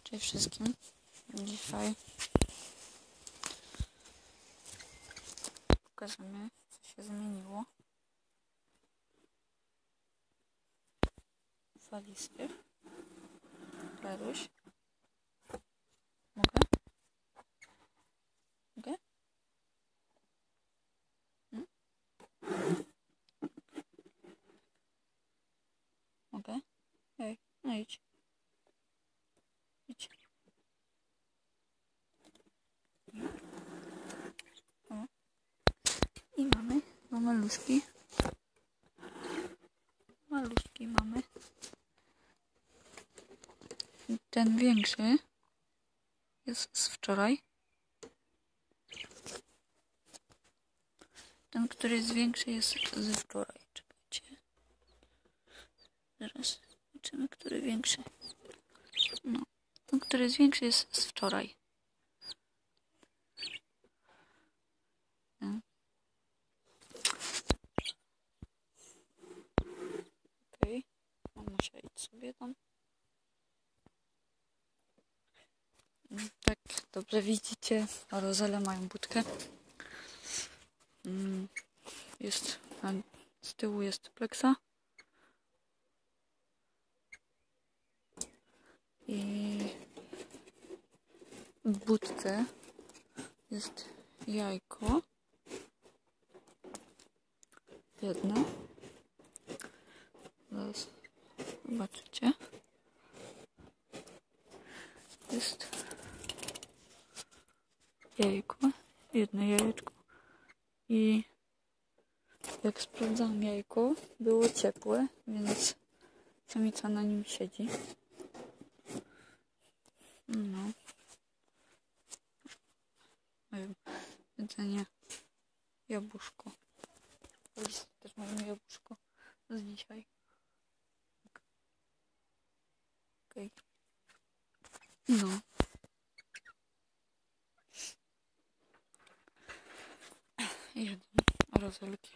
Cześć wszystkim. Dzisiaj pokażemy, co się zmieniło w walizce. Klaruś. Mogę? Mogę? Mogę? Ej, no idź. Idź. O. I mamy maluszki. Maluszki mamy. Ten większy jest z wczoraj. Ten, który jest większy, jest ze wczoraj. Czekajcie. Zaraz zobaczymy, który większy. No. Ten, który jest większy, jest z wczoraj. Okej. Mamusia, idź sobie tam. Tak, dobrze widzicie, Rozele mają budkę. Jest, z tyłu jest pleksa. I w budce jest jajko. Jedno. Zaraz zobaczycie. Jest jajko. Jedno jajeczko. I jak sprawdzałam jajko, było ciepłe, więc samica na nim siedzi. No. Jedzenie. Jabłuszko. Jest też moje jabłuszko z dzisiaj. Okej. No. Jedzą rozelki.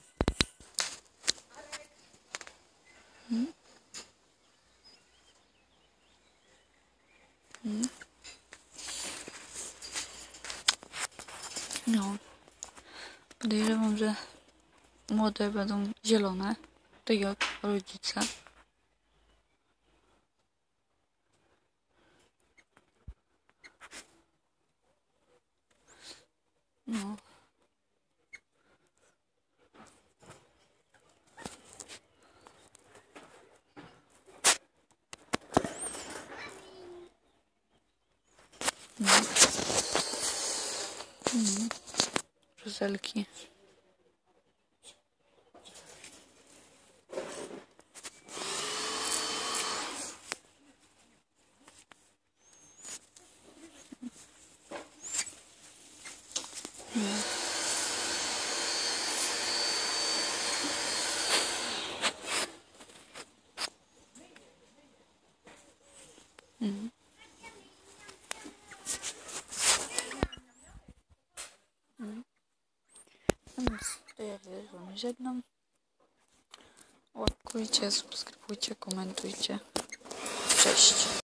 No. Podejrzewam, że młode będą zielone, tak jak rodzice. No. Rozelki. Więc to ja się z wami żegnam. Łapkujcie, subskrybujcie, komentujcie. Cześć.